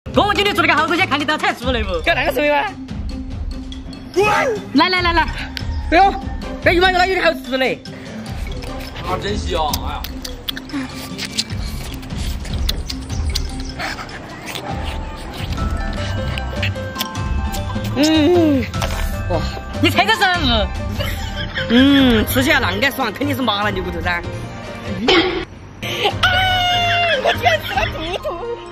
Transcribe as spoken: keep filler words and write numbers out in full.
我们今天做了个好东西，看你到菜熟了不？ 搞那个熟的吗？ 来来来来， 哎呦，这鱼丸子有点好吃嘞。 啊，真香！哎呀。 嗯，哇， 你猜个生物？ 嗯，吃起来啷个爽，肯定是麻辣牛骨头噻。啊！我居然吃了兔兔。